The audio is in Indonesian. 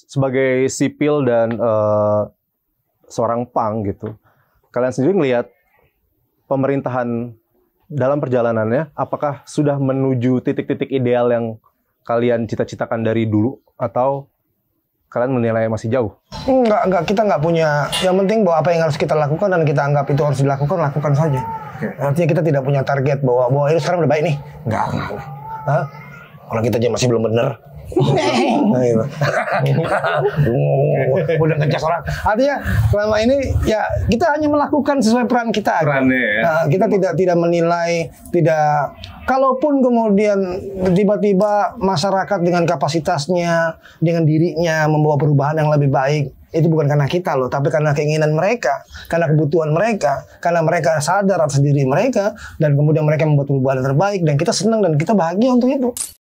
sebagai sipil dan seorang punk gitu, kalian sendiri melihat pemerintahan dalam perjalanannya, apakah sudah menuju titik-titik ideal yang kalian cita-citakan dari dulu, atau kalian menilai masih jauh? Enggak, kita nggak punya. Yang penting bahwa apa yang harus kita lakukan dan kita anggap itu harus dilakukan, lakukan saja. Artinya kita tidak punya target bahwa ini sekarang udah baik nih. Enggak. Hah? Kalau kita aja masih belum bener. Nah, gitu. Udah ngecas orang. Artinya selama ini ya kita hanya melakukan sesuai peran kita. Perannya ya. Kita tidak menilai, tidak. Kalaupun kemudian tiba-tiba masyarakat dengan kapasitasnya, dengan dirinya membawa perubahan yang lebih baik, itu bukan karena kita loh, tapi karena keinginan mereka, karena kebutuhan mereka, karena mereka sadar atas diri mereka, dan kemudian mereka membuat perubahan yang terbaik, dan kita senang dan kita bahagia untuk itu.